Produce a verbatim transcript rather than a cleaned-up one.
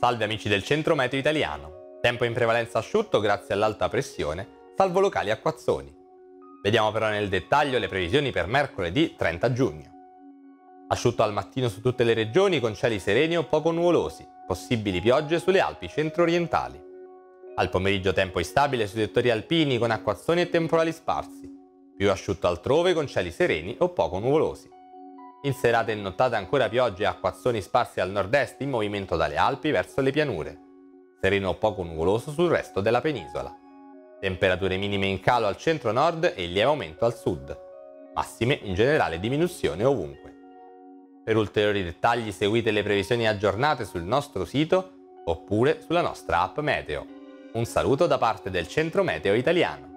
Salve amici del Centro Meteo Italiano. Tempo in prevalenza asciutto grazie all'alta pressione, salvo locali acquazzoni. Vediamo però nel dettaglio le previsioni per mercoledì trenta giugno. Asciutto al mattino su tutte le regioni con cieli sereni o poco nuvolosi, possibili piogge sulle Alpi centro-orientali. Al pomeriggio tempo instabile sui settori alpini con acquazzoni e temporali sparsi, più asciutto altrove con cieli sereni o poco nuvolosi. In serata e nottata ancora piogge e acquazzoni sparsi al nord-est in movimento dalle Alpi verso le pianure. Sereno o poco nuvoloso sul resto della penisola. Temperature minime in calo al centro-nord e in lieve aumento al sud. Massime in generale diminuzione ovunque. Per ulteriori dettagli seguite le previsioni aggiornate sul nostro sito oppure sulla nostra app Meteo. Un saluto da parte del Centro Meteo Italiano.